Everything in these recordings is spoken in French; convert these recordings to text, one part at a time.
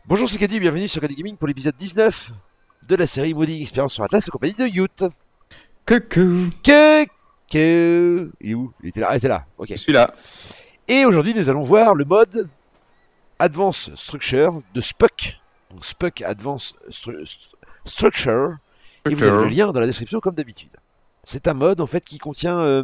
Bonjour, c'est Caddy, bienvenue sur Caddy Gaming pour l'épisode 19 de la série Modding Experience sur Atlas en compagnie de Yout. Coucou. Il est où? Il était là, ah, il était là, ok. Je suis là. Et aujourd'hui, nous allons voir le mode Advanced Structure de Spuck. Donc Spuck Advanced Structure. Et vous avez le lien dans la description comme d'habitude. C'est un mode en fait qui contient...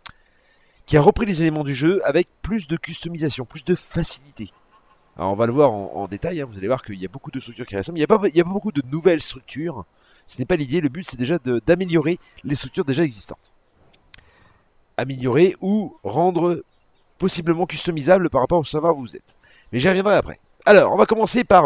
qui a repris les éléments du jeu avec plus de customisation, plus de facilité. Alors on va le voir en détail, hein. Vous allez voir qu'il y a beaucoup de structures qui ressemblent. Il n'y a pas beaucoup de nouvelles structures. Ce n'est pas l'idée, le but c'est déjà d'améliorer les structures déjà existantes. Améliorer ou rendre possiblement customisables par rapport au serveur où vous êtes. Mais j'y reviendrai après. Alors, on va commencer par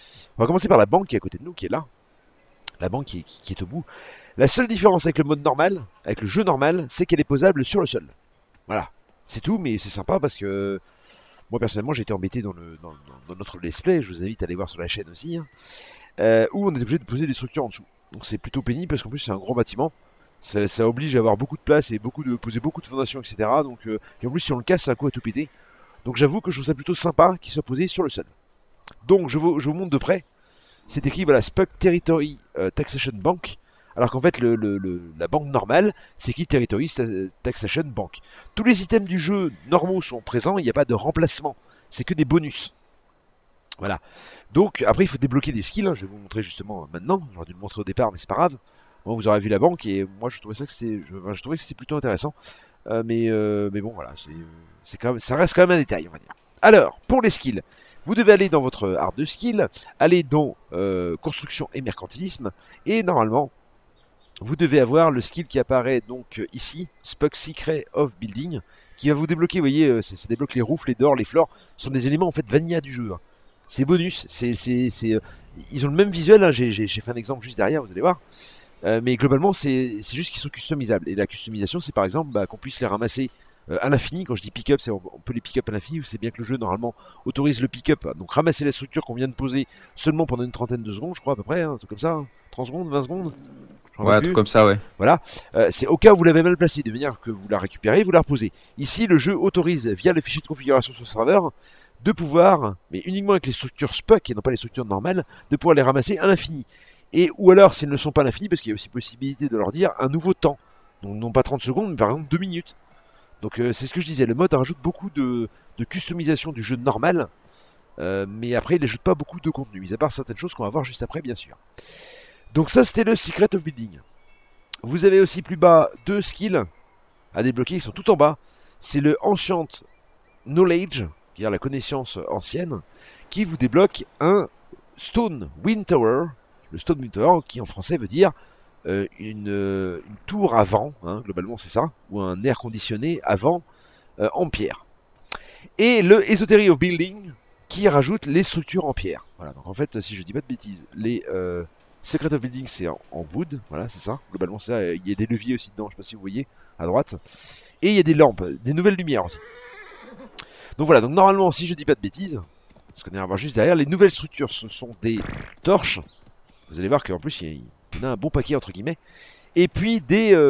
la banque qui est à côté de nous, qui est là. La banque qui est au bout. La seule différence avec le mode normal, avec le jeu normal, c'est qu'elle est posable sur le sol. Voilà. C'est tout, mais c'est sympa parce que... Moi personnellement j'ai été embêté dans notre let's play, je vous invite à aller voir sur la chaîne aussi, hein, où on est obligé de poser des structures en dessous. Donc c'est plutôt pénible parce qu'en plus c'est un gros bâtiment, ça oblige à avoir beaucoup de place et poser beaucoup de fondations, etc. Donc, et en plus si on le casse c'est un coup à tout péter. Donc j'avoue que je trouve ça plutôt sympa qu'il soit posé sur le sol. Donc je vous montre de près, c'est écrit voilà Spuck Territory Taxation Bank. Alors qu'en fait, la banque normale, c'est qui Territory Taxation Bank. Tous les items du jeu normaux sont présents, il n'y a pas de remplacement. C'est que des bonus. Voilà. Donc, après, il faut débloquer des skills. Hein. Je vais vous montrer justement maintenant. J'aurais dû le montrer au départ, mais c'est pas grave. Bon, vous aurez vu la banque, et moi, je trouvais que c'était plutôt intéressant. Mais bon, voilà. Ça reste quand même un détail, on va dire. Alors, pour les skills, vous devez aller dans votre arbre de skills, aller dans construction et mercantilisme, et normalement... Vous devez avoir le skill qui apparaît donc ici, Spuck Secret of Building, qui va vous débloquer, vous voyez, ça débloque les roofs, les doors, les floors, ce sont des éléments en fait vanilla du jeu. Hein. C'est bonus, ils ont le même visuel, hein. J'ai fait un exemple juste derrière, vous allez voir. Mais globalement, c'est juste qu'ils sont customisables. Et la customisation, c'est par exemple qu'on puisse les ramasser à l'infini. Quand je dis pick-up, on peut les pick-up à l'infini. C'est bien que le jeu, normalement, autorise le pick-up. Donc ramasser la structure qu'on vient de poser seulement pendant une trentaine de secondes, je crois, à peu près, hein, un truc comme ça. Hein. 30 secondes, 20 secondes. Ouais, un truc comme ça, ouais. Voilà, c'est au cas où vous l'avez mal placé, de manière que vous la récupérez, vous la reposez. Ici, le jeu autorise, via le fichier de configuration sur le serveur, de pouvoir, mais uniquement avec les structures Spuck et non pas les structures normales, de pouvoir les ramasser à l'infini. Et ou alors, s'ils ne sont pas à l'infini, parce qu'il y a aussi possibilité de leur dire un nouveau temps. Donc non pas 30 secondes, mais par exemple 2 minutes. Donc c'est ce que je disais, le mode rajoute beaucoup de customisation du jeu normal, mais après il n'ajoute pas beaucoup de contenu, mis à part certaines choses qu'on va voir juste après, bien sûr. Donc ça c'était le Secret of Building. Vous avez aussi plus bas deux skills à débloquer, ils sont tout en bas. C'est le Ancient Knowledge, qui est la connaissance ancienne, qui vous débloque un Stone Wind Tower. Le Stone Wind Tower qui en français veut dire une tour à vent, hein, globalement c'est ça, ou un air conditionné à vent en pierre. Et le Esotery of Building qui rajoute les structures en pierre. Voilà, donc en fait si je dis pas de bêtises, les... Secret of Building c'est en wood, voilà c'est ça, globalement c'est ça, il y a des leviers aussi dedans, je sais pas si vous voyez, à droite, et il y a des lampes, des nouvelles lumières aussi. Donc voilà, donc normalement si je dis pas de bêtises, parce qu'on est à voir juste derrière, les nouvelles structures ce sont des torches, vous allez voir qu'en plus il y en a un bon paquet entre guillemets, et puis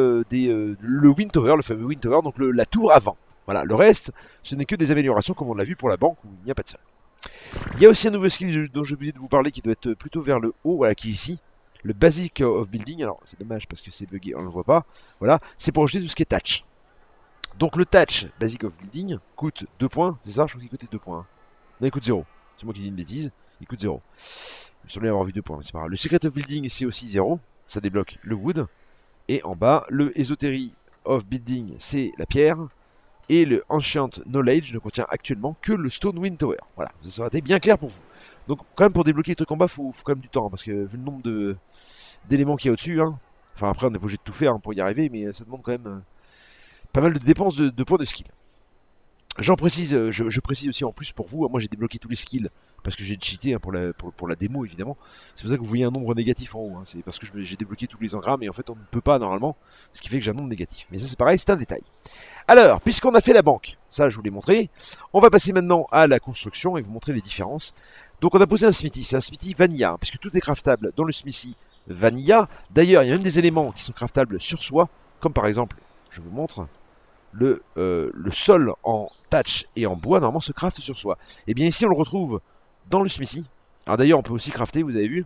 le Wind Tower, le fameux Wind Tower, donc la tour avant. Voilà, le reste ce n'est que des améliorations comme on l'a vu pour la banque où il n'y a pas de sol. Il y a aussi un nouveau skill dont j'ai oublié de vous parler qui doit être plutôt vers le haut, voilà, qui est ici. Le Basic of Building, alors c'est dommage parce que c'est bugué, on ne le voit pas. Voilà, c'est pour ajouter tout ce qui est Thatch. Donc le Thatch Basic of Building coûte 2 points, c'est ça? Je crois qu'il coûtait 2 points. Non, il coûte 0. C'est moi qui dis une bêtise, il coûte 0. Je me semblais avoir vu 2 points, mais c'est pas grave. Le Secret of Building c'est aussi 0, ça débloque le Wood. Et en bas, le Esotery of Building c'est la pierre. Et le Ancient Knowledge ne contient actuellement que le Stone Wind Tower. Voilà, ça aurait été bien clair pour vous. Donc quand même pour débloquer les trucs en bas, faut quand même du temps, hein, parce que vu le nombre d'éléments qu'il y a au-dessus, hein, enfin après on est pas obligé de tout faire hein, pour y arriver, mais ça demande quand même pas mal de dépenses de points de skill. J'en précise, je précise aussi en plus pour vous, moi j'ai débloqué tous les skills, parce que j'ai cheaté hein, pour la démo évidemment. C'est pour ça que vous voyez un nombre négatif en haut, hein, c'est parce que j'ai débloqué tous les engrammes, et en fait on ne peut pas normalement, ce qui fait que j'ai un nombre négatif. Mais ça c'est pareil, c'est un détail. Alors, puisqu'on a fait la banque, ça je vous l'ai montré, on va passer maintenant à la construction et vous montrer les différences. Donc on a posé un smithy, c'est un smithy vanilla, hein, puisque tout est craftable dans le smithy vanilla. D'ailleurs, il y a même des éléments qui sont craftables sur soi, comme par exemple, je vous montre, le sol en thatch et en bois, normalement se craft sur soi. Et bien ici on le retrouve dans le smithy, Alors d'ailleurs, on peut aussi crafter, vous avez vu,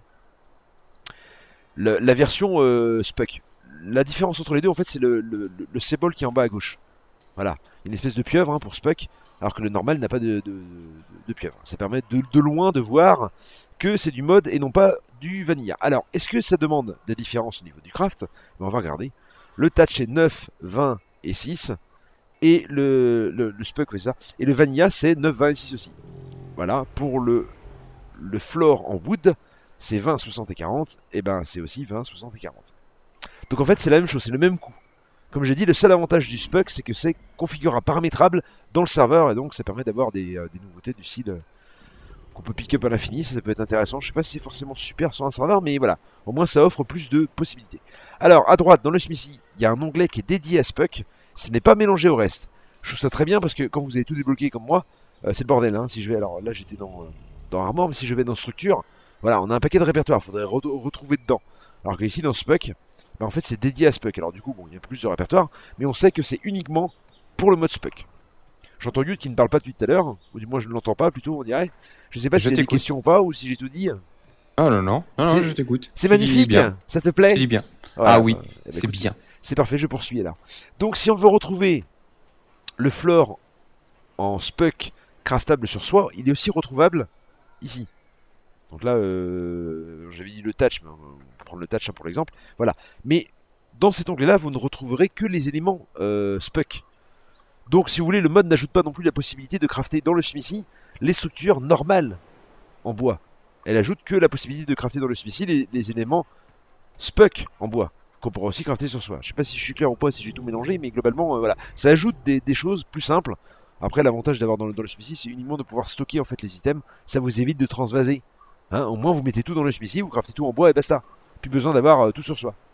la version Spuck. La différence entre les deux, en fait, c'est le symbole qui est en bas à gauche. Voilà, une espèce de pieuvre hein, pour Spuck, alors que le normal n'a pas de pieuvre. Ça permet de loin de voir que c'est du mode et non pas du vanilla. Alors, est-ce que ça demande des différences au niveau du craft? On va regarder. Le touch est 9, 20 et 6. Et le Spuck, c'est ça. Et le vanilla, c'est 9, 20 et 6 aussi. Voilà, pour le floor en wood, c'est 20, 60 et 40. Et ben, c'est aussi 20, 60 et 40. Donc en fait, c'est la même chose, c'est le même coup. Comme j'ai dit, le seul avantage du Spuck, c'est que c'est configurable, paramétrable dans le serveur, et donc ça permet d'avoir des nouveautés du style qu'on peut pick up à l'infini, ça peut être intéressant. Je sais pas si c'est forcément super sur un serveur, mais voilà, au moins ça offre plus de possibilités. Alors, à droite, dans le Smithy, il y a un onglet qui est dédié à Spuck, ce n'est pas mélangé au reste. Je trouve ça très bien, parce que quand vous avez tout débloqué comme moi, c'est le bordel, hein. Si je vais, alors là j'étais dans Armor, mais si je vais dans Structure, voilà, on a un paquet de répertoire, il faudrait retrouver dedans. Alors que ici, dans Spuck, bah en fait c'est dédié à Spuck. Alors du coup, bon, il y a plus de répertoire, mais on sait que c'est uniquement pour le mode Spuck. J'entends Yud qui ne parle pas depuis tout à l'heure, ou du moins je ne l'entends pas plutôt, on dirait. Je sais pas si j'ai des questions ou pas, ou si j'ai tout dit. Ah non, je t'écoute. C'est magnifique, ça te plaît? Tu dis bien. Voilà, ah oui, c'est bien. C'est parfait, je poursuis là. Donc si on veut retrouver le floor en Spuck craftable sur soi, il est aussi retrouvable ici. Donc là, j'avais dit le touch, mais on va prendre le touch hein, pour l'exemple. Voilà. Mais dans cet onglet-là, vous ne retrouverez que les éléments Spuck. Donc si vous voulez, le mode n'ajoute pas non plus la possibilité de crafter dans le Smithy les structures normales en bois. Elle ajoute que la possibilité de crafter dans le Smithy les éléments Spuck en bois, qu'on pourra aussi crafter sur soi. Je sais pas si je suis clair ou pas, si j'ai tout mélangé, mais globalement, voilà. Ça ajoute des choses plus simples. Après, l'avantage d'avoir dans le Smithy, c'est uniquement de pouvoir stocker en fait les items. Ça vous évite de transvaser. Hein, au moins vous mettez tout dans le Smithy, vous craftez tout en bois et basta. Plus besoin d'avoir tout sur soi.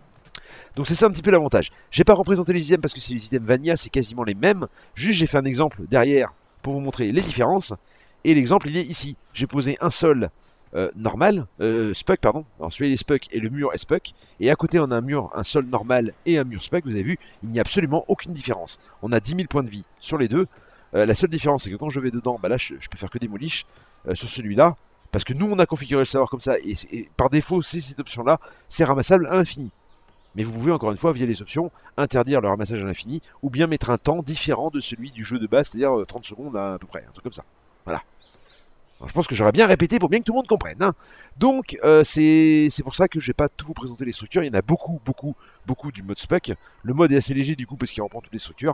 Donc c'est ça un petit peu l'avantage. J'ai pas représenté les items parce que c'est les items Vanilla, c'est quasiment les mêmes. Juste j'ai fait un exemple derrière pour vous montrer les différences. Et l'exemple il est ici. J'ai posé un sol normal, Spuck pardon. Alors celui-là il est Spuck et le mur est Spuck. Et à côté on a un sol normal et un mur Spuck. Vous avez vu, il n'y a absolument aucune différence. On a 10 000 points de vie sur les deux. La seule différence c'est que quand je vais dedans, bah là je peux faire que des demolish sur celui-là. Parce que nous on a configuré le serveur comme ça et par défaut c'est cette option là, c'est ramassable à l'infini. Mais vous pouvez encore une fois via les options interdire le ramassage à l'infini ou bien mettre un temps différent de celui du jeu de base, c'est-à-dire 30 secondes à peu près, un truc comme ça. Voilà. Alors, je pense que j'aurais bien répété pour bien que tout le monde comprenne. Hein. Donc c'est pour ça que je vais pas tout vous présenter les structures, il y en a beaucoup du mode Spuck. Le mode est assez léger du coup parce qu'il reprend toutes les structures.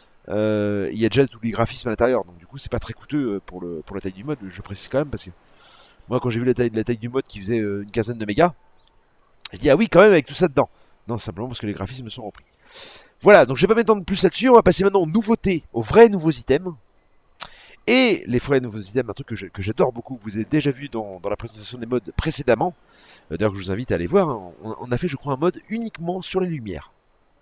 Il y a déjà tous les graphismes à l'intérieur, donc du coup c'est pas très coûteux pour la taille du mode, je précise quand même parce que moi quand j'ai vu la taille du mode qui faisait une quinzaine de mégas, je dis ah oui quand même avec tout ça dedans. Non simplement parce que les graphismes sont repris. Voilà, donc je vais pas m'étendre plus là-dessus, on va passer maintenant aux nouveautés, aux vrais nouveaux items. Et les vrais nouveaux items, un truc que j'adore beaucoup, que vous avez déjà vu dans la présentation des modes précédemment, d'ailleurs que je vous invite à aller voir, hein. On a fait je crois un mode uniquement sur les lumières.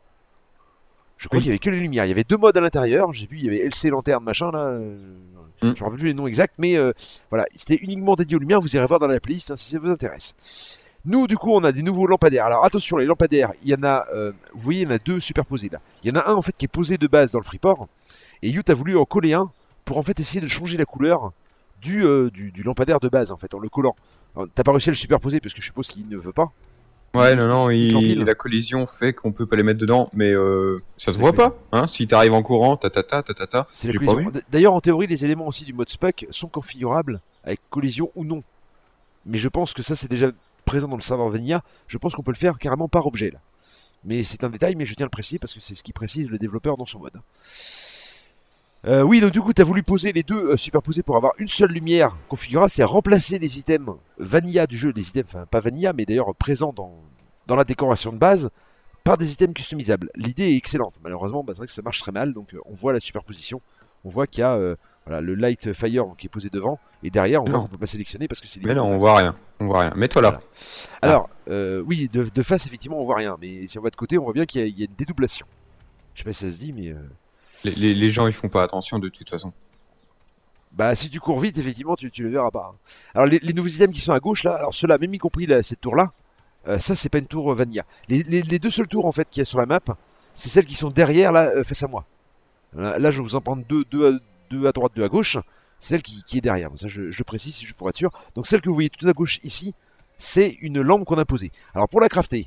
Je crois qu'il y avait que les lumières. Il y avait deux modes à l'intérieur. J'ai vu, il y avait LC lanterne machin là. Je ne me rappelle plus les noms exacts, mais voilà, c'était uniquement dédié aux lumières. Vous irez voir dans la playlist hein, si ça vous intéresse. Nous, du coup, on a des nouveaux lampadaires. Alors attention, les lampadaires, il y en a, vous voyez, il y en a deux superposés là. Il y en a un en fait qui est posé de base dans le Freeport, et Yout a voulu en coller un pour en fait essayer de changer la couleur du lampadaire de base en fait en le collant. T'as pas réussi à le superposer parce que je suppose qu'il ne veut pas. Ouais, non, la collision fait qu'on peut pas les mettre dedans, mais ça se voit pas, hein. Si t'arrives en courant, c'est la collision. D'ailleurs, en théorie, les éléments aussi du mode Spuck sont configurables avec collision ou non. Mais je pense que ça, c'est déjà présent dans le serveur Vanilla. Je pense qu'on peut le faire carrément par objet, là. Mais c'est un détail, mais je tiens à le préciser parce que c'est ce qui précise le développeur dans son mode. Oui, donc du coup, tu as voulu poser les deux superposés pour avoir une seule lumière configurable, c'est remplacer les items vanilla du jeu, les items, enfin pas vanilla, mais d'ailleurs présents dans la décoration de base, par des items customisables. L'idée est excellente, malheureusement, bah, c'est vrai que ça marche très mal, donc on voit la superposition, on voit qu'il y a voilà, le light fire qui est posé devant, et derrière, on voit qu'on peut pas sélectionner parce que c'est... Mais non, on voit rien, mets-toi là. Voilà. Alors, oui, de face, effectivement, on voit rien, mais si on va de côté, on voit bien qu'il y a une dédoublation. Je sais pas si ça se dit, mais... Les gens ils font pas attention de toute façon. Bah si tu cours vite effectivement tu le verras pas. Alors les nouveaux items qui sont à gauche là, alors ceux-là même y compris cette tour là, ça c'est pas une tour Vanilla. Les deux seules tours en fait qu'il y a sur la map, c'est celles qui sont derrière là face à moi. Là je vais vous en prendre deux à droite, deux à gauche. c'est celle qui est derrière. Ça, je précise juste pour être sûr. Donc celle que vous voyez tout à gauche ici, c'est une lampe qu'on a posée. Alors pour la crafter,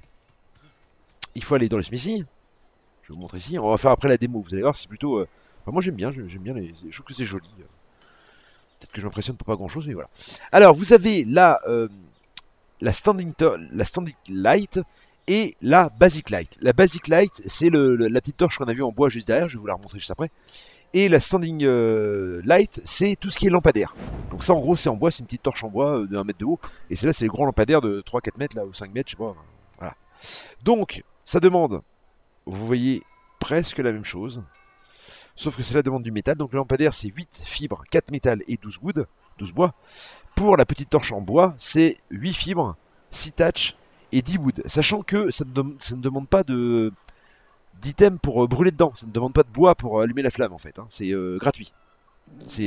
il faut aller dans le smithy. Je vais vous montrer ici. On va faire après la démo. Vous allez voir, c'est plutôt... enfin, moi j'aime bien je trouve que c'est joli. Peut-être que je m'impressionne pour pas grand chose, mais voilà. Alors vous avez là la standing light et la basic light. La basic light, c'est la petite torche qu'on a vue en bois juste derrière, je vais vous la remontrer juste après. Et la standing light, c'est tout ce qui est lampadaire. Donc ça en gros c'est en bois, c'est une petite torche en bois de 1 mètre de haut. Et celle-là c'est les grands lampadaires de 3-4 mètres là, ou 5 mètres, je sais pas. Voilà. Donc ça demande, vous voyez presque la même chose. Sauf que cela demande du métal. Donc le lampadaire c'est 8 fibres, 4 métal et 12 wood, 12 bois. Pour la petite torche en bois, c'est 8 fibres, 6 thatch et 10 wood. Sachant que ça ne demande pas d'item pour brûler dedans. Ça ne demande pas de bois pour allumer la flamme en fait. Hein. C'est gratuit. C'est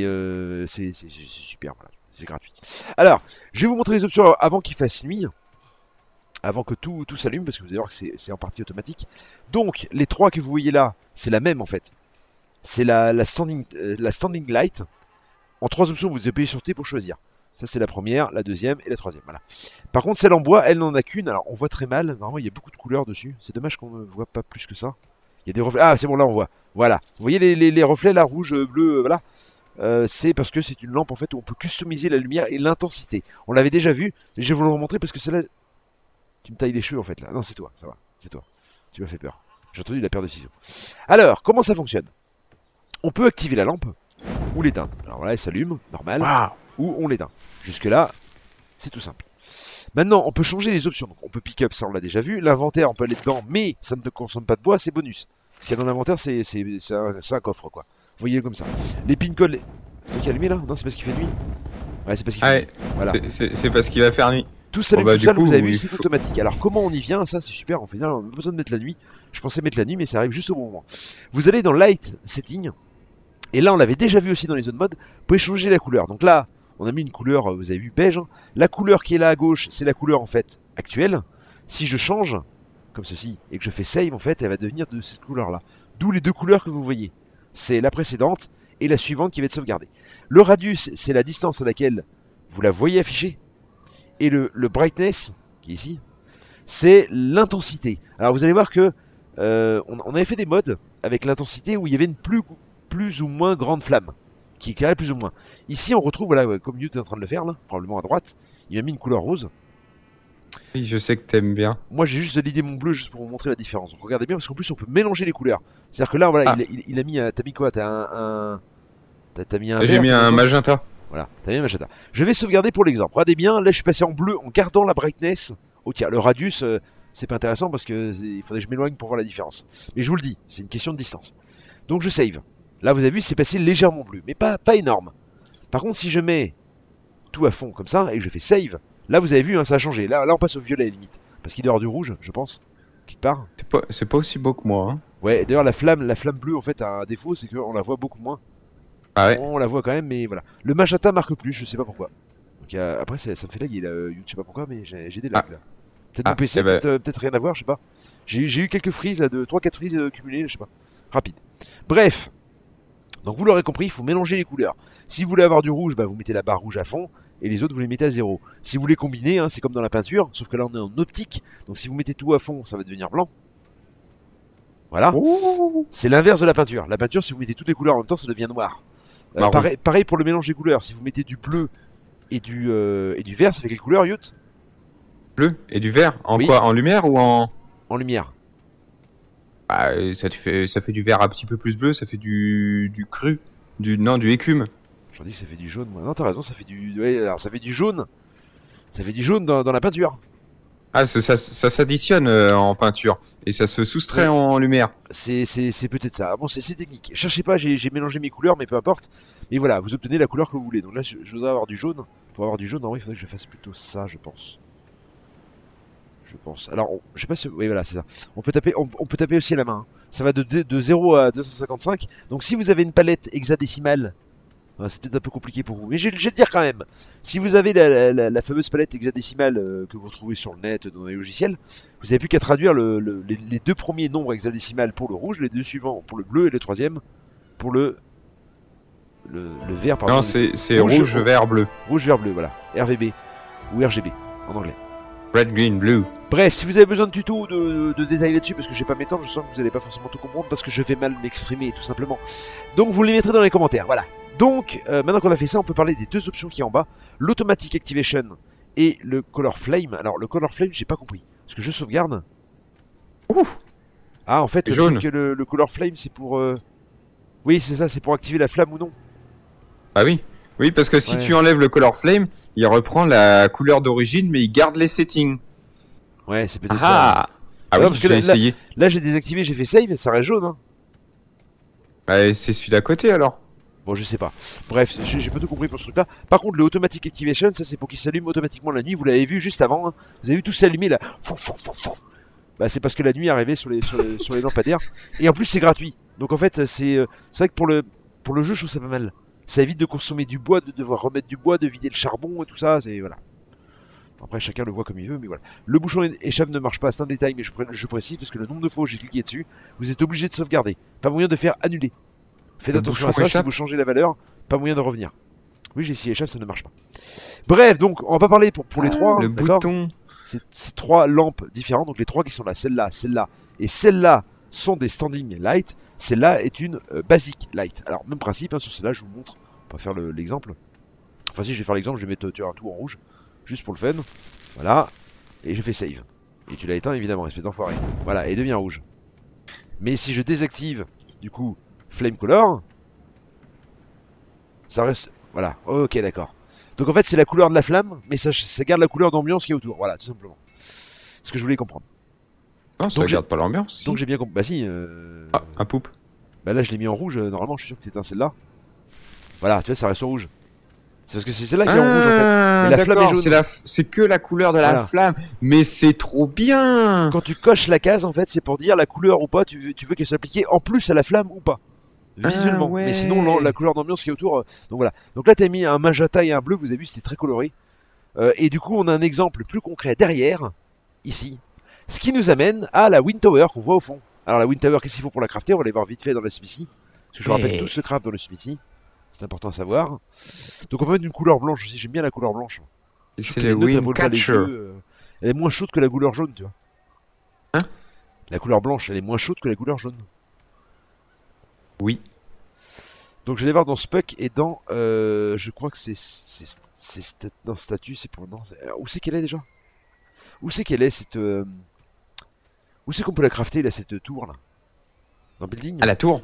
super, voilà. C'est gratuit. Alors, je vais vous montrer les options avant qu'il fasse nuit. Avant que tout s'allume, parce que vous allez voir que c'est en partie automatique. Donc, les 3 que vous voyez là, c'est la même en fait. C'est la standing light. En 3 options, vous appuyez sur T pour choisir. Ça c'est la première, la deuxième et la troisième. Voilà. Par contre celle en bois, elle n'en a qu'une. Alors on voit très mal. Normalement il y a beaucoup de couleurs dessus. C'est dommage qu'on ne voit pas plus que ça. Il y a des reflets. Ah c'est bon, là on voit. Voilà. Vous voyez les reflets là, rouge, bleu, voilà. C'est parce que c'est une lampe en fait où on peut customiser la lumière et l'intensité. On l'avait déjà vu, mais je vais vous le remontrer parce que celle-là... Tu me tailles les cheveux en fait là. Non c'est toi, ça va. C'est toi. Tu m'as fait peur. J'ai entendu la paire de ciseaux. Alors, comment ça fonctionne? On peut activer la lampe ou l'éteindre. Alors là elle s'allume, normal. Wow. Ou on l'éteint. Jusque là, c'est tout simple. Maintenant, on peut changer les options. Donc, on peut pick up, ça on l'a déjà vu. L'inventaire, on peut aller dedans, mais ça ne consomme pas de bois, c'est bonus. Ce qu'il y a dans l'inventaire, c'est un coffre, quoi. Vous voyez comme ça. Les pin codes, c'est toi qui as allumé là? Non, c'est parce qu'il fait nuit. Ouais, c'est parce qu'il fait nuit. Voilà. C'est parce qu'il va faire nuit. Tout s'allume tout seul, vous avez vu, c'est automatique. Alors, comment on y vient? Ça, c'est super. On fait bien, on n'a pas besoin de mettre la nuit. Je pensais mettre la nuit, mais ça arrive juste au bon moment. Vous allez dans Light Setting. Et là, on l'avait déjà vu aussi dans les zones mode. Vous pouvez changer la couleur. Donc là, on a mis une couleur, vous avez vu, beige. Hein. La couleur qui est là à gauche, c'est la couleur en fait actuelle. Si je change, comme ceci, et que je fais save, en fait, elle va devenir de cette couleur-là. D'où les 2 couleurs que vous voyez. C'est la précédente et la suivante qui va être sauvegardée. Le radius, c'est la distance à laquelle vous la voyez affichée. Et le brightness, qui est ici, c'est l'intensité. Alors vous allez voir que on avait fait des modes avec l'intensité où il y avait une plus ou moins grande flamme. Qui éclairait plus ou moins. Ici, on retrouve, voilà, comme Newt est en train de le faire, là, probablement à droite, il m'a mis une couleur rose. Oui, je sais que t'aimes bien. Moi, j'ai juste validé mon bleu juste pour vous montrer la différence. Donc, regardez bien, parce qu'en plus, on peut mélanger les couleurs. C'est-à-dire que là, voilà, il a mis. T'as mis quoi? T'as mis un. J'ai mis un magenta. Voilà, t'as mis un magenta. Je vais sauvegarder pour l'exemple. Regardez bien, là, je suis passé en bleu en gardant la brightness. Ok, le radius, c'est pas intéressant parce que il faudrait que je m'éloigne pour voir la différence. Mais je vous le dis, c'est une question de distance. Donc, je save. Là, vous avez vu, c'est passé légèrement bleu, mais pas énorme. Par contre, si je mets tout à fond comme ça et que je fais save, là, vous avez vu, hein, ça a changé. Là, on passe au violet limite, parce qu'il doit y avoir du rouge, je pense, quelque part. C'est pas aussi beau que moi. Hein. Ouais, d'ailleurs, la flamme bleue, en fait, a un défaut, c'est qu'on la voit beaucoup moins. Ah ouais. On la voit quand même, mais voilà. Le magenta marque plus, je sais pas pourquoi. Donc, après, ça me fait lag, je sais pas pourquoi, mais j'ai des lags là. Peut-être mon PC, peut-être rien à voir, je sais pas. J'ai eu quelques frises là, de 3-4 frises cumulées, je sais pas. Rapide. Bref. Donc vous l'aurez compris, il faut mélanger les couleurs. Si vous voulez avoir du rouge, bah, vous mettez la barre rouge à fond, et les autres vous les mettez à 0. Si vous voulez combiner, hein, c'est comme dans la peinture, sauf que là on est en optique, donc si vous mettez tout à fond, ça va devenir blanc. Voilà. C'est l'inverse de la peinture. La peinture, si vous mettez toutes les couleurs en même temps, ça devient noir. Pareil pour le mélange des couleurs. Si vous mettez du bleu et du vert, ça fait quelle couleur, Yout? Bleu et du vert. En quoi? En lumière ou en lumière? Ah, ça fait du vert un petit peu plus bleu, ça fait du cru, du écume. J'en dis que ça fait du jaune, moi. Non, t'as raison, ça fait du... Ouais, alors ça fait du jaune. Ça fait du jaune dans la peinture. Ah, ça s'additionne en peinture, et ça se soustrait en lumière. C'est peut-être ça. Bon, c'est technique. Cherchez pas, j'ai mélangé mes couleurs, mais peu importe. Mais voilà, vous obtenez la couleur que vous voulez. Donc là, je voudrais avoir du jaune. Pour avoir du jaune, normalement, il faudrait que je fasse plutôt ça, je pense. Alors, je sais pas si... Oui, voilà, c'est ça. On peut taper aussi à la main. Hein. Ça va de 0 à 255. Donc, si vous avez une palette hexadécimale, c'est peut-être un peu compliqué pour vous. Mais je vais le dire quand même. Si vous avez la fameuse palette hexadécimale que vous retrouvez sur le net, dans les logiciels, vous n'avez plus qu'à traduire les 2 premiers nombres hexadécimales pour le rouge, les 2 suivants pour le bleu et le 3e pour le le vert, pardon. Non, c'est rouge, vert, bleu. Rouge, vert, bleu, voilà. RVB ou RGB en anglais. Red, green, blue. Bref, si vous avez besoin de tutos, de détails là-dessus, parce que je vais pas m'étendre, je sens que vous n'allez pas forcément tout comprendre, parce que je vais mal m'exprimer, tout simplement. Donc vous les mettrez dans les commentaires, voilà. Donc, maintenant qu'on a fait ça, on peut parler des deux options qui sont en bas, l'Automatic Activation et le Color Flame. Alors, le Color Flame, j'ai pas compris, parce que je sauvegarde. Ouf. Ah, en fait, jaune. Que le Color Flame, c'est pour... Oui, c'est ça, c'est pour activer la flamme ou non. Ah oui. Oui, parce que si tu enlèves le Color Flame, il reprend la couleur d'origine, mais il garde les settings. Ouais, c'est peut-être ça. Ah oui, j'ai essayé. Là, j'ai désactivé, j'ai fait save, ça reste jaune. Hein. Bah, c'est celui d'à côté alors. Bon, je sais pas. Bref, j'ai pas tout compris pour ce truc-là. Par contre, le Automatic Activation, ça c'est pour qu'il s'allume automatiquement la nuit. Vous l'avez vu juste avant. Hein. Vous avez vu tout s'allumer là. Bah, c'est parce que la nuit est arrivée sur les lampadaires. Et en plus, c'est gratuit. Donc en fait, c'est vrai que pour le jeu, je trouve ça pas mal. Ça évite de consommer du bois, de devoir remettre du bois, de vider le charbon et tout ça. C'est voilà. Après, chacun le voit comme il veut, mais voilà. Le bouchon échappe ne marche pas, c'est un détail, mais je précise parce que le nombre de fois où j'ai cliqué dessus, vous êtes obligé de sauvegarder. Pas moyen de faire annuler. Faites attention à ça, si vous changez la valeur, pas moyen de revenir. Oui, j'ai essayé échappe, ça ne marche pas. Bref, donc, on va pas parler pour les trois. Le bouton. C'est trois lampes différentes, donc les trois qui sont là, celle-là, celle-là et celle-là sont des standing light. Celle-là est une basic light. Alors, même principe, hein, sur celle-là, je vous montre. On va faire l'exemple. Enfin, si je vais faire l'exemple, je vais mettre un tout en rouge. Juste pour le fun. Voilà. Et je fais save. Et tu l'as éteint évidemment, espèce d'enfoiré. Voilà, et il devient rouge. Mais si je désactive, du coup, Flame Color, ça reste... Voilà, ok d'accord. Donc en fait c'est la couleur de la flamme, mais ça garde la couleur d'ambiance qui est autour. Voilà, tout simplement. C'est ce que je voulais comprendre. Non, ça garde pas l'ambiance. Donc j'ai bien compris. Bah si... Ah, un poupe. Bah là je l'ai mis en rouge, normalement je suis sûr que c'est celle-là. Voilà, tu vois, ça reste en rouge. C'est parce que c'est celle-là qui est en rouge en fait. Et la flamme est jaune. C'est que la couleur de la flamme. Mais c'est trop bien. Quand tu coches la case en fait, c'est pour dire la couleur ou pas, tu veux qu'elle soit appliquée en plus à la flamme ou pas. Visuellement. Mais sinon la couleur d'ambiance qui est autour. Donc voilà. Donc là tu as mis un magenta et un bleu, vous avez vu, c'était très coloré. Et du coup on a un exemple plus concret derrière, ici. Ce qui nous amène à la Wind Tower qu'on voit au fond. Alors la Wind Tower, qu'est-ce qu'il faut pour la crafter? On va aller voir vite fait dans le SPC. Parce que je vous rappelle tout ce craft dans le SPC. C'est important à savoir. Donc on peut mettre une couleur blanche aussi, j'aime bien la couleur blanche. C'est le Windcatcher. Elle est moins chaude que la couleur jaune, tu vois. Hein? La couleur blanche, elle est moins chaude que la couleur jaune. Oui. Donc j'allais voir dans Spuck et dans... je crois que c'est dans Statut, c'est pour... Non, où c'est qu'elle est déjà? Où c'est qu'elle est cette... Où c'est qu'on peut la crafter là, cette tour là? Dans Building? À la tour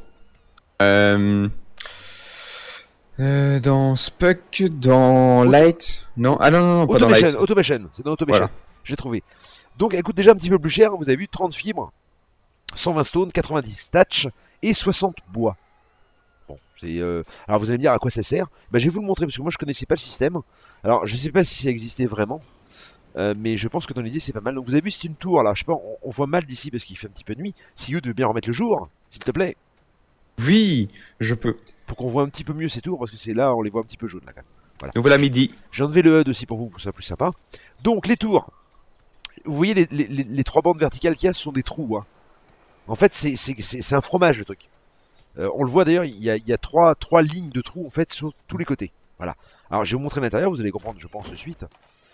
dans Spuck, dans Light, non? Ah non, pas dans Light. Automation, c'est dans Automation. Voilà. J'ai trouvé. Donc elle coûte déjà un petit peu plus cher, vous avez vu, 30 fibres, 120 stones, 90 thatch et 60 bois. Bon, c'est... Alors vous allez me dire à quoi ça sert. Ben, je vais vous le montrer parce que moi je connaissais pas le système. Alors je sais pas si ça existait vraiment. Mais je pense que dans l'idée c'est pas mal. Donc vous avez vu, c'est une tour là, je sais pas, on voit mal d'ici parce qu'il fait un petit peu nuit. Si you de bien remettre le jour, s'il te plaît. Oui, je peux. Pour qu'on voit un petit peu mieux ces tours, parce que c'est là, on les voit un petit peu jaunes là quand même. Voilà. Nous voilà midi. J'ai enlevé le HUD aussi pour vous, pour que ça soit plus sympa. Donc les tours. Vous voyez les trois bandes verticales qu'il y a, ce sont des trous. Hein. En fait, c'est un fromage le truc. On le voit d'ailleurs, il y a trois lignes de trous en fait sur tous les côtés. Voilà. Alors je vais vous montrer l'intérieur, vous allez comprendre, je pense, de suite.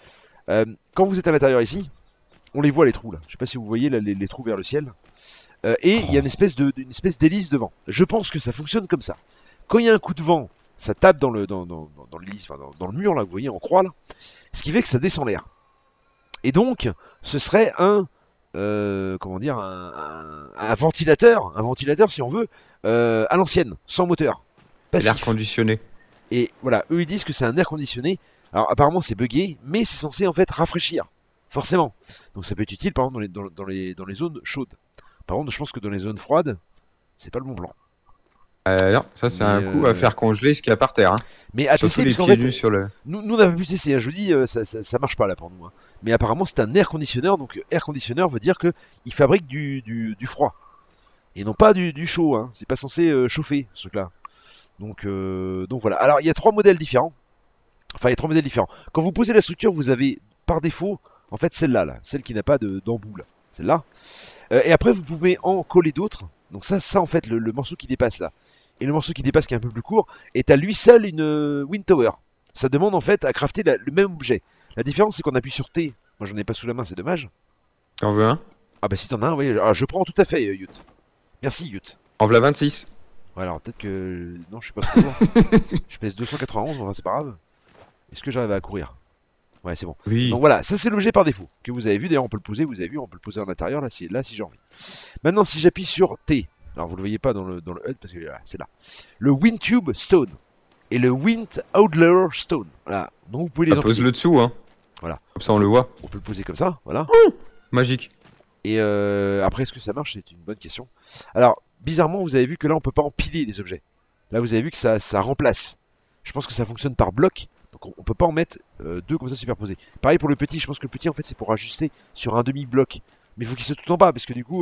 Quand vous êtes à l'intérieur ici, on les voit les trous là. Je sais pas si vous voyez là, les trous vers le ciel. Et il y a une espèce d'hélice devant. Je pense que ça fonctionne comme ça. Quand il y a un coup de vent, ça tape dans l'hélice, enfin, dans le mur là, vous voyez en croix là. Ce qui fait que ça descend l'air. Et donc, ce serait comment dire, un ventilateur si on veut, à l'ancienne, sans moteur. L'air conditionné. Et voilà, eux ils disent que c'est un air conditionné. Alors apparemment c'est buggé, mais c'est censé en fait rafraîchir, forcément. Donc ça peut être utile par exemple dans les zones chaudes. Par contre, je pense que dans les zones froides, c'est pas le bon plan. Non, ça c'est un coup à faire congeler ce qu'il y a par terre. Hein. Mais à tester, parce qu'en fait, nous on n'a pas pu tester, hein, je vous dis, ça marche pas là pour nous. Hein. Mais apparemment c'est un air conditionneur, donc air conditionneur veut dire qu'il fabrique du froid. Et non pas du chaud, hein. C'est pas censé chauffer ce truc-là. Donc voilà. Alors il y a trois modèles différents. Enfin, il y a trois modèles différents. Quand vous posez la structure, vous avez par défaut, en fait, celle-là, là, celle qui n'a pas d'embout, là. Celle-là. Et après, vous pouvez en coller d'autres. Donc ça en fait, le morceau qui dépasse là, et le morceau qui dépasse qui est un peu plus court est à lui seul une Wind Tower. Ça demande en fait à crafter le même objet. La différence c'est qu'on appuie sur T. Moi j'en ai pas sous la main, c'est dommage. T'en veux un? Ah bah si t'en as un, oui. Alors, je prends tout à fait, Yut. Merci Yut. En voilà 26. Ouais, alors peut-être que... Non, je suis pas trop loin. Je pèse 291, enfin, c'est pas grave. Est-ce que j'arrive à courir? Ouais, c'est bon. Oui. Donc voilà, ça c'est l'objet par défaut que vous avez vu. D'ailleurs, on peut le poser, vous avez vu, on peut le poser en intérieur là si j'ai envie. Maintenant, si j'appuie sur T, alors vous le voyez pas dans le HUD parce que voilà, c'est là. Le Windtube Stone et le Wind Outlaw Stone. Voilà. Donc vous pouvez les pose le dessous, hein. Voilà. Comme ça on le voit. On peut le poser comme ça, voilà. Magique. Et après, est-ce que ça marche? C'est une bonne question. Alors, bizarrement, vous avez vu que là, on peut pas empiler les objets. Là, vous avez vu que ça remplace. Je pense que ça fonctionne par bloc. Donc, on peut pas en mettre deux comme ça superposés. Pareil pour le petit. Je pense que le petit, en fait, c'est pour ajuster sur un demi-bloc. Mais il faut qu'il soit tout en bas. Parce que du coup,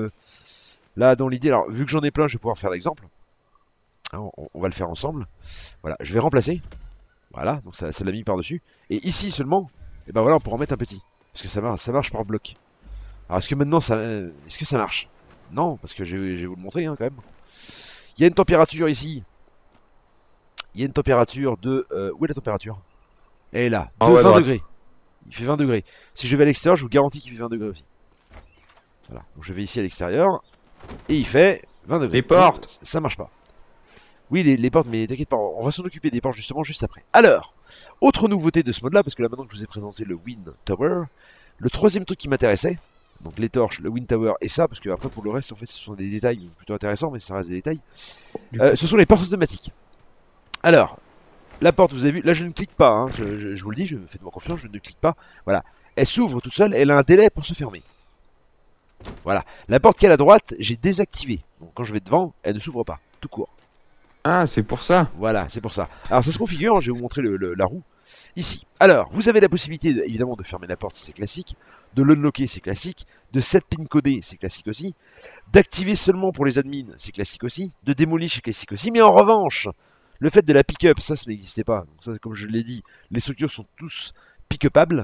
là, dans l'idée, alors, vu que j'en ai plein, je vais pouvoir faire l'exemple. Hein, on va le faire ensemble. Voilà, je vais remplacer. Voilà, donc ça l'a mis par-dessus. Et ici seulement, et ben voilà, on pourra en mettre un petit. Parce que ça marche par bloc. Alors est-ce que maintenant est-ce que ça marche? Non, parce que je vais vous le montrer hein, quand même. Il y a une température ici. Il y a une température de... où est la température? Elle est là, de 20 degrés. Il fait 20 degrés. Si je vais à l'extérieur, je vous garantis qu'il fait 20 degrés aussi. Voilà, donc je vais ici à l'extérieur. Et il fait 20 degrés. Les portes, ça marche pas. Oui, les portes, mais t'inquiète pas, on va s'en occuper des portes justement juste après. Alors, autre nouveauté de ce mode-là, parce que là maintenant que je vous ai présenté le Wind Tower, le troisième truc qui m'intéressait, donc les torches, le Wind Tower et ça, parce que après pour le reste, en fait, ce sont des détails plutôt intéressants, mais ça reste des détails. Ce sont les portes automatiques. Alors, la porte, vous avez vu, là je ne clique pas, hein, je vous le dis, faites-moi confiance, je ne clique pas. Voilà, elle s'ouvre toute seule, elle a un délai pour se fermer. Voilà, la porte qui est à la droite, j'ai désactivé. Donc quand je vais devant, elle ne s'ouvre pas, tout court. Ah, c'est pour ça. Voilà, c'est pour ça. Alors ça se configure, hein, je vais vous montrer la roue. Ici. Alors, vous avez la possibilité, évidemment, de fermer la porte, c'est classique. De l'unlocker, c'est classique. De set pin coder, c'est classique aussi. D'activer seulement pour les admins, c'est classique aussi. De démolir, c'est classique aussi. Mais en revanche, le fait de la pick-up, ça n'existait pas. Donc ça, comme je l'ai dit, les structures sont tous pick-upables.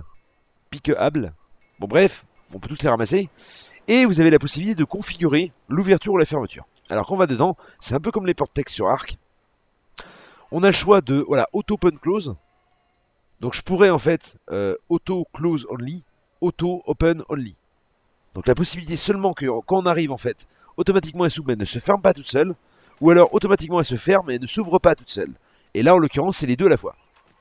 Bon bref, on peut tous les ramasser. Et vous avez la possibilité de configurer l'ouverture ou la fermeture. Alors quand on va dedans, c'est un peu comme les portes texte sur Arc. On a le choix de, voilà, auto open close. Donc je pourrais en fait auto close only, auto open only. Donc la possibilité seulement que quand on arrive en fait, automatiquement elle s'ouvre mais elle ne se ferme pas toute seule, ou alors automatiquement elle se ferme et elle ne s'ouvre pas toute seule. Et là en l'occurrence c'est les deux à la fois.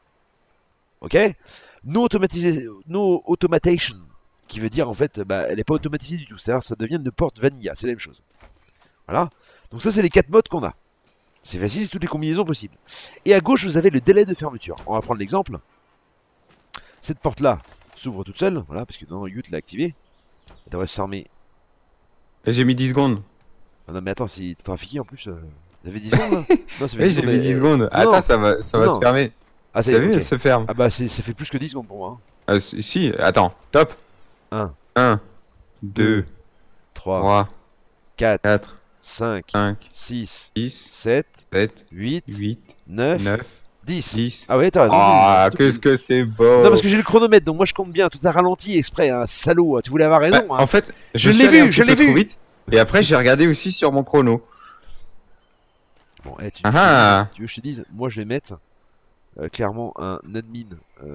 Ok? No automation, qui veut dire en fait, bah, elle n'est pas automatisée du tout. C'est-à-dire ça devient une porte vanilla, c'est la même chose. Voilà. Donc ça c'est les 4 modes qu'on a. C'est facile, c'est toutes les combinaisons possibles. Et à gauche vous avez le délai de fermeture. On va prendre l'exemple. Cette porte là s'ouvre toute seule, voilà, parce que non, Yut l'a activée. Elle devrait se fermer. J'ai mis 10 secondes. Ah non mais attends, c'est trafiqué en plus. Vous avez 10 secondes là? Non, ça fait 10 j'ai secondes, mis 10 secondes. Attends, ça va se fermer. Ah, t'as vu, okay. elle se ferme. Ah bah ça fait plus que 10 secondes pour moi. Hein. Si, attends, top. 1, 2, 3, 4, 5, 6, 7, 8, 9, 10. Ah ouais, t'as raison. Ah, qu'est-ce que c'est beau. Non, parce que j'ai le chronomètre, donc moi je compte bien. Tout a ralenti exprès, un salaud. Tu voulais avoir raison. Bah, hein. En fait, je l'ai vu, trop vite. Et après, j'ai regardé aussi sur mon chrono. Bon, tu veux que je te dise, moi je vais mettre clairement un admin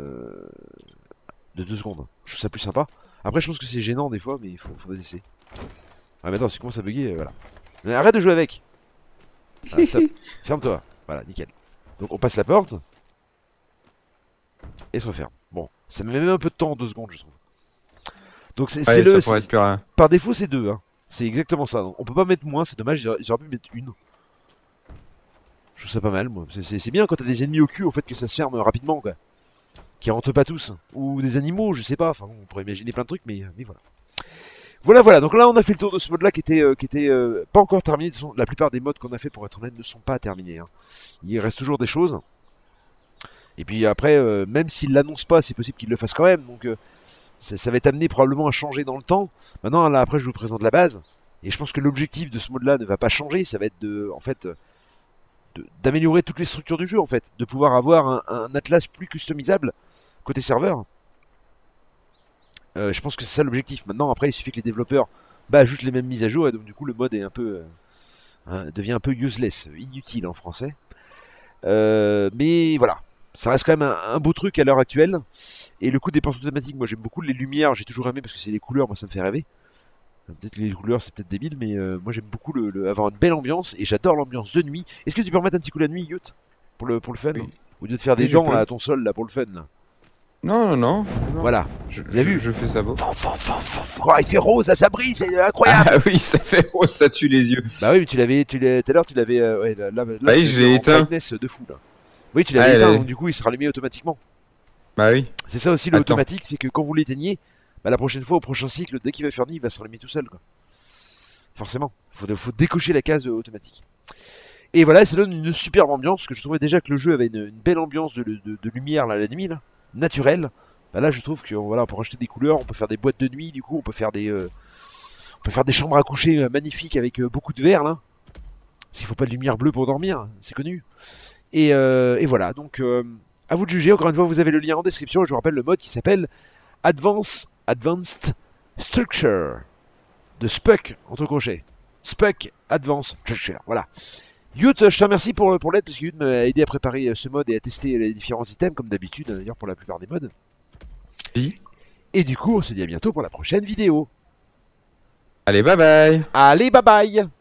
de 2 secondes. Je trouve ça plus sympa. Après, je pense que c'est gênant des fois, mais il faudrait essayer. Ah, mais attends, si commence à bugger, voilà. Mais arrête de jouer avec. Ah, stop. Ferme-toi. Voilà, nickel. Donc on passe la porte. Et se referme. Bon, ça met même un peu de temps en 2 secondes, je trouve. Donc c'est par défaut, c'est 2. Hein. C'est exactement ça. Donc, on peut pas mettre moins, c'est dommage, j'aurais pu mettre 1. Je trouve ça pas mal, moi. C'est bien quand t'as des ennemis au cul, au fait que ça se ferme rapidement, quoi. Qui rentrent pas tous. Ou des animaux, je sais pas. Enfin, on pourrait imaginer plein de trucs, mais voilà. Voilà, donc là on a fait le tour de ce mode-là qui était pas encore terminé. La plupart des modes qu'on a fait pour être honnête ne sont pas terminés. Hein. Il reste toujours des choses. Et puis après, même s'il l'annonce pas, c'est possible qu'il le fasse quand même. Donc ça va être amené probablement à changer dans le temps. Maintenant, là après, je vous présente la base. Et je pense que l'objectif de ce mode-là ne va pas changer. Ça va être d'améliorer toutes les structures du jeu en fait. De pouvoir avoir un atlas plus customisable côté serveur. Je pense que c'est ça l'objectif. Maintenant, après, il suffit que les développeurs ajoutent les mêmes mises à jour et donc du coup, le mode est un peu hein, devient un peu useless, inutile en français. Mais voilà, ça reste quand même un beau truc à l'heure actuelle. Et le coup des portes automatiques, moi j'aime beaucoup. Les lumières, j'ai toujours aimé parce que c'est les couleurs, moi ça me fait rêver. Peut-être les couleurs c'est peut-être débile, mais moi j'aime beaucoup avoir une belle ambiance et j'adore l'ambiance de nuit. Est-ce que tu peux remettre un petit coup la nuit, Yout, pour le fun, Oui. au lieu de faire des Oui, je dents peux. là, à ton sol là pour le fun là. Non, non, non. Voilà. Vous avez vu Je fais ça beau. Oh, il fait rose, là, ça brille, c'est incroyable. Ah oui, ça fait rose, ça tue les yeux. Bah oui, mais tout à l'heure tu l'avais, ouais, là, Bah oui, je l'ai éteint. brightness de fou là. Oui, tu l'avais éteint, donc du coup il sera allumé automatiquement. Bah oui. C'est ça aussi le automatique, c'est que quand vous l'éteignez, bah, la prochaine fois, au prochain cycle, dès qu'il va faire nuit, il va se rallumer tout seul, quoi. Forcément, faut décocher la case automatique. Et voilà, ça donne une superbe ambiance, parce que je trouvais déjà que le jeu avait une belle ambiance de lumière là, la nuit, là, naturelle. Bah là, je trouve que voilà, on peut rajouter des couleurs, on peut faire des boîtes de nuit, du coup, on peut faire des chambres à coucher magnifiques avec beaucoup de verre, là. Parce qu'il faut pas de lumière bleue pour dormir, c'est connu. Et voilà, donc à vous de juger. Encore une fois, vous avez le lien en description. Je vous rappelle le mode qui s'appelle Advanced Structure de Spuck entre crochets. Spuck Advanced Structure. Voilà. Yout, je te remercie pour l'aide parce que Yout m'a aidé à préparer ce mode et à tester les différents items comme d'habitude, d'ailleurs pour la plupart des modes. Oui. Et du coup, on se dit à bientôt pour la prochaine vidéo. Allez, bye bye. Allez, bye bye.